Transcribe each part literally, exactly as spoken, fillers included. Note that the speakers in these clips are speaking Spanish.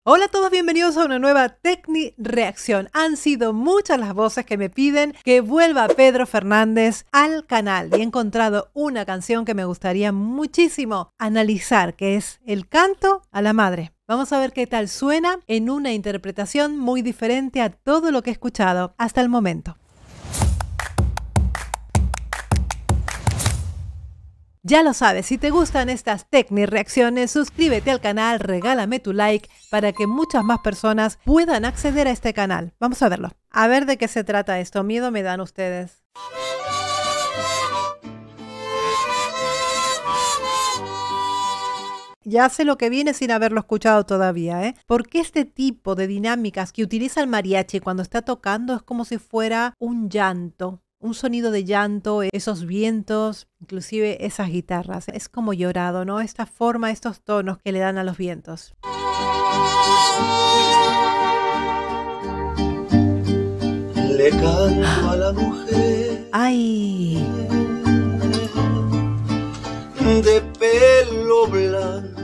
Hola a todos, bienvenidos a una nueva Tecni Reacción. Han sido muchas las voces que me piden que vuelva Pedro Fernández al canal y he encontrado una canción que me gustaría muchísimo analizar, que es El canto a la madre. Vamos a ver qué tal suena en una interpretación muy diferente a todo lo que he escuchado hasta el momento. Ya lo sabes, si te gustan estas Tecni Reacciones, suscríbete al canal, regálame tu like para que muchas más personas puedan acceder a este canal. Vamos a verlo. A ver de qué se trata esto. Miedo me dan ustedes. Ya sé lo que viene sin haberlo escuchado todavía, ¿eh? Porque este tipo de dinámicas que utiliza el mariachi cuando está tocando es como si fuera un llanto. Un sonido de llanto, esos vientos, inclusive esas guitarras. Es como llorado, ¿no? Esta forma, estos tonos que le dan a los vientos. Le canto a la mujer. ¡Ay! De pelo blanco.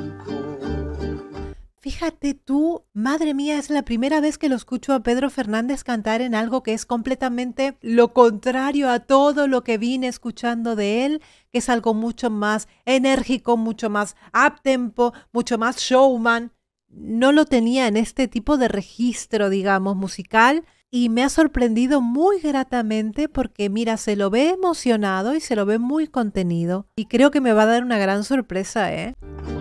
Fíjate tú, madre mía, es la primera vez que lo escucho a Pedro Fernández cantar en algo que es completamente lo contrario a todo lo que vine escuchando de él, que es algo mucho más enérgico, mucho más up-tempo, mucho más showman. No lo tenía en este tipo de registro, digamos, musical, y me ha sorprendido muy gratamente porque, mira, se lo ve emocionado y se lo ve muy contenido. Y creo que me va a dar una gran sorpresa, ¿eh?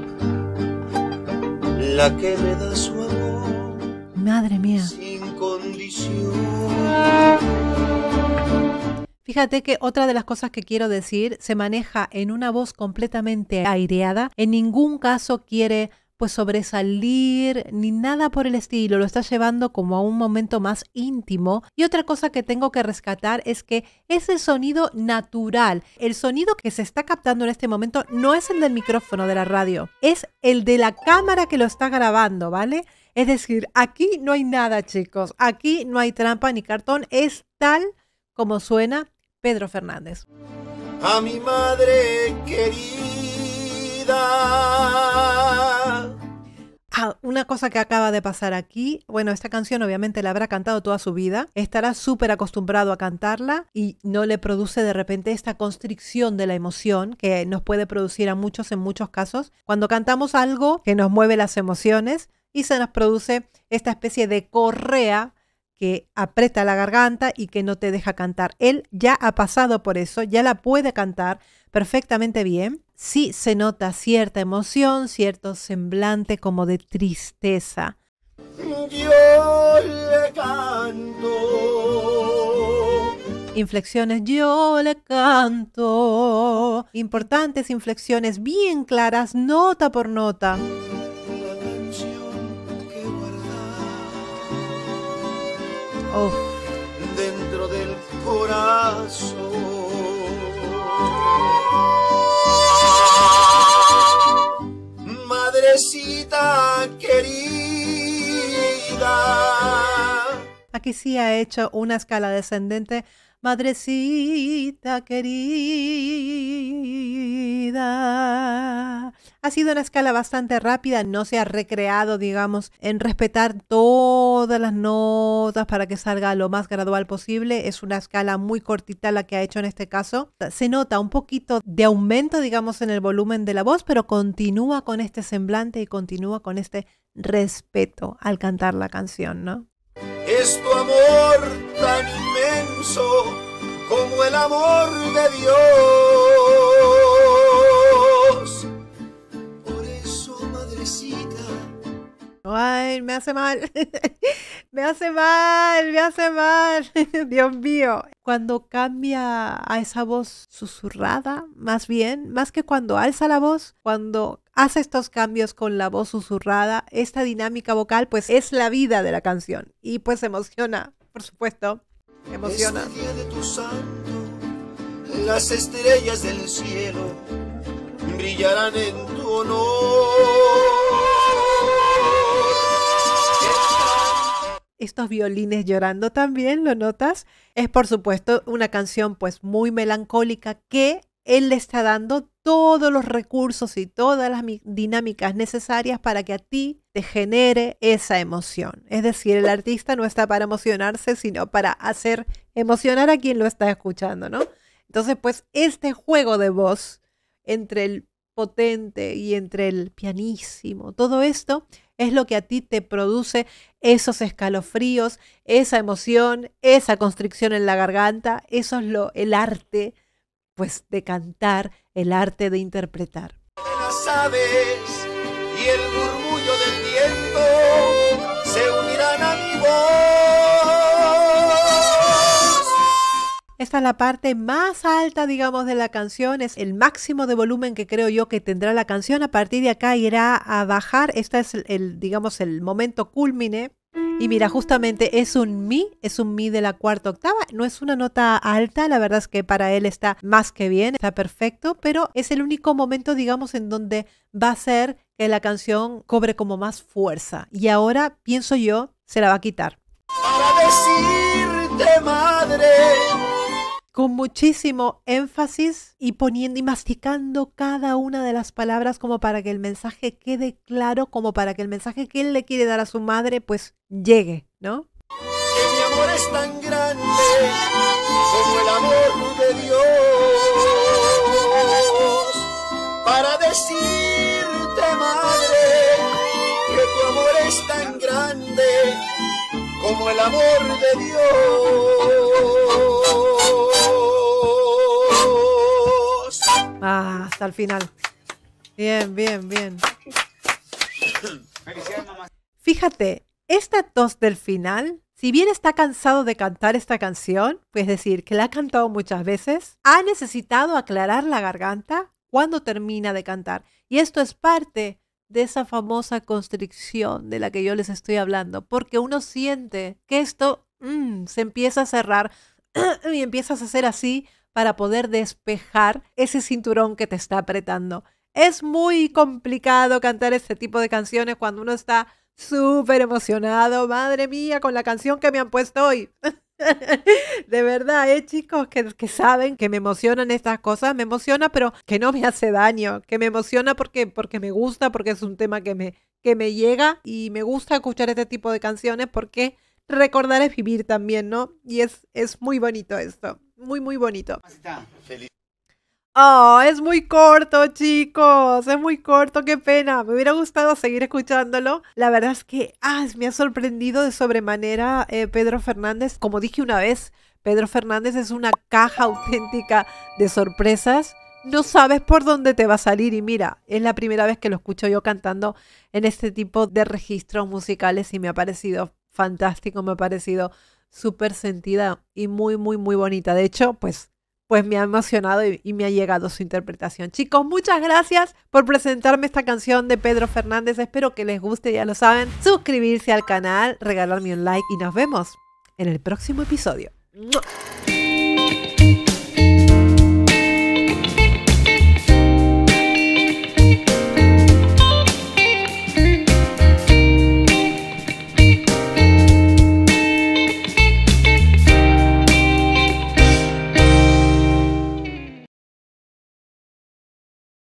La que me da su amor. Madre mía. Sin condición. Fíjate que otra de las cosas que quiero decir, se maneja en una voz completamente aireada. En ningún caso quiere pues sobresalir ni nada por el estilo. Lo está llevando como a un momento más íntimo. Y otra cosa que tengo que rescatar es que es el sonido natural. El sonido que se está captando en este momento no es el del micrófono de la radio. Es el de la cámara que lo está grabando, ¿vale? Es decir, aquí no hay nada, chicos. Aquí no hay trampa ni cartón. Es tal como suena Pedro Fernández. A mi madre querida. Ah, una cosa que acaba de pasar aquí, bueno, esta canción obviamente la habrá cantado toda su vida, estará súper acostumbrado a cantarla y no le produce de repente esta constricción de la emoción que nos puede producir a muchos en muchos casos cuando cantamos algo que nos mueve las emociones y se nos produce esta especie de correa que aprieta la garganta y que no te deja cantar. Él ya ha pasado por eso, ya la puede cantar perfectamente bien. Sí se nota cierta emoción, cierto semblante como de tristeza. Yo le canto. Inflexiones, yo le canto. Importantes inflexiones bien claras, nota por nota. La canción que guardar. Uf. Dentro del corazón. Madrecita querida. Aquí sí ha hecho una escala descendente. Madrecita querida. Ha sido una escala bastante rápida, no se ha recreado, digamos, en respetar todas las notas para que salga lo más gradual posible. Es una escala muy cortita la que ha hecho en este caso. Se nota un poquito de aumento, digamos, en el volumen de la voz, pero continúa con este semblante y continúa con este respeto al cantar la canción, ¿no? Es tu amor tan inmenso como el amor de Dios. Por eso, madrecita. Ay, me hace mal. Me hace mal, me hace mal. Dios mío. Cuando cambia a esa voz susurrada, más bien, más que cuando alza la voz, cuando hace estos cambios con la voz susurrada, esta dinámica vocal, pues es la vida de la canción. Y pues emociona, por supuesto, emociona. Este día de tu santo, las estrellas del cielo brillarán en tu honor. Estos violines llorando también, ¿lo notas? Es por supuesto una canción pues muy melancólica que él le está dando todos los recursos y todas las dinámicas necesarias para que a ti te genere esa emoción. Es decir, el artista no está para emocionarse, sino para hacer emocionar a quien lo está escuchando, ¿no? Entonces, pues este juego de voz entre el potente y entre el pianísimo, todo esto es lo que a ti te produce esos escalofríos, esa emoción, esa constricción en la garganta. Eso es lo, el arte, pues, de cantar, el arte de interpretar. Las aves y el murmullo del viento se unirán a mi voz. Esta es la parte más alta, digamos, de la canción. Es el máximo de volumen que creo yo que tendrá la canción. A partir de acá irá a bajar. Este es el, el digamos, el momento cúlmine. Y mira, justamente es un mi, es un mi de la cuarta octava. No es una nota alta, la verdad es que para él está más que bien, está perfecto, pero es el único momento, digamos, en donde va a ser que la canción cobre como más fuerza. Y ahora, pienso yo, se la va a quitar. Para decirte, madre, con muchísimo énfasis y poniendo y masticando cada una de las palabras como para que el mensaje quede claro, como para que el mensaje que él le quiere dar a su madre pues llegue, ¿no? Que mi amor es tan grande como el amor de Dios. Para decirte, madre, que tu amor es tan grande como el amor de Dios. Ah, hasta el final. Bien, bien, bien. Fíjate, esta tos del final, si bien está cansado de cantar esta canción, es decir, que la ha cantado muchas veces, ha necesitado aclarar la garganta cuando termina de cantar. Y esto es parte de esa famosa constricción de la que yo les estoy hablando, porque uno siente que esto mmm, se empieza a cerrar y empiezas a hacer así para poder despejar ese cinturón que te está apretando. Es muy complicado cantar este tipo de canciones cuando uno está súper emocionado. Madre mía, con la canción que me han puesto hoy. De verdad, ¿eh, chicos? Que, que saben que me emocionan estas cosas. Me emociona, pero que no me hace daño. Que me emociona porque, porque me gusta, porque es un tema que me, que me llega. Y me gusta escuchar este tipo de canciones porque recordar es vivir también, ¿no? Y es, es muy bonito esto. Muy, muy bonito. Oh, es muy corto, chicos. Es muy corto, qué pena. Me hubiera gustado seguir escuchándolo. La verdad es que ah, me ha sorprendido de sobremanera eh, Pedro Fernández. Como dije una vez, Pedro Fernández es una caja auténtica de sorpresas. No sabes por dónde te va a salir. Y mira, es la primera vez que lo escucho yo cantando en este tipo de registros musicales y me ha parecido fantástico, me ha parecido súper sentida y muy, muy, muy bonita. De hecho, pues, pues me ha emocionado y, y me ha llegado su interpretación. Chicos, muchas gracias por presentarme esta canción de Pedro Fernández. Espero que les guste, ya lo saben. Suscribirse al canal, regalarme un like y nos vemos en el próximo episodio. ¡Mua!